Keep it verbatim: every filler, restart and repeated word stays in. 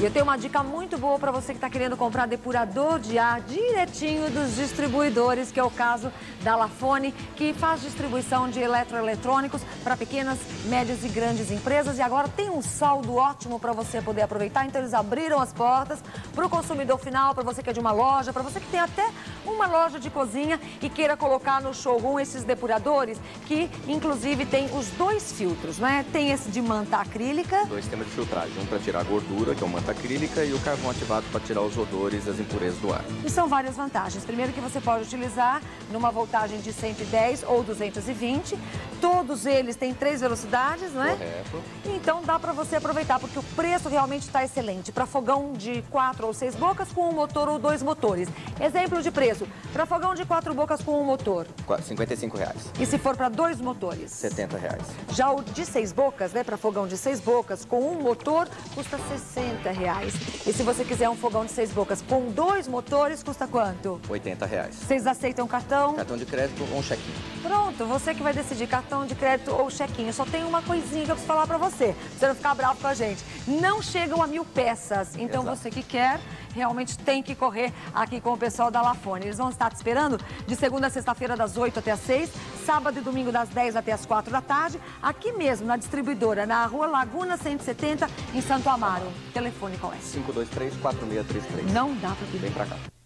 E eu tenho uma dica muito boa para você que está querendo comprar depurador de ar direitinho dos distribuidores, que é o caso da Lafone, que faz distribuição de eletroeletrônicos para pequenas, médias e grandes empresas. E agora tem um saldo ótimo para você poder aproveitar. Então eles abriram as portas para o consumidor final, para você que é de uma loja, para você que tem até uma loja de cozinha e queira colocar no showroom esses depuradores, que inclusive tem os dois filtros, né? Tem esse de manta acrílica. Dois sistemas de filtragem, um para tirar a gordura, que é o manta acrílica, e o carvão ativado para tirar os odores e as impurezas do ar. E são várias vantagens. Primeiro que você pode utilizar numa voltagem de cento e dez ou duzentos e vinte. Todos eles têm três velocidades, não é? Correto. Então dá para você aproveitar, porque o preço realmente está excelente. Para fogão de quatro ou seis bocas com um motor ou dois motores. Exemplo de preço, para fogão de quatro bocas com um motor. cinquenta e cinco reais. E se for para dois motores? setenta reais. Já o de seis bocas, né, para fogão de seis bocas com um motor, custa sessenta reais. E se você quiser um fogão de seis bocas com dois motores, custa quanto? oitenta reais. Vocês aceitam cartão? Cartão de crédito ou um chequinho. Pronto, você que vai decidir cartão de crédito ou chequinho. Só tem uma coisinha que eu preciso falar pra você, pra você não ficar bravo com a gente. Não chegam a mil peças, então Exato. Você que quer, realmente tem que correr aqui com o pessoal da Lafone. Eles vão estar te esperando de segunda a sexta-feira das oito até as seis, sábado e domingo das dez até as quatro da tarde, aqui mesmo na distribuidora, na rua Laguna cento e setenta, em Santo Amaro. Telefone qual é? cinco dois três, quatro seis três três. Não dá pra pedir. Vem pra cá.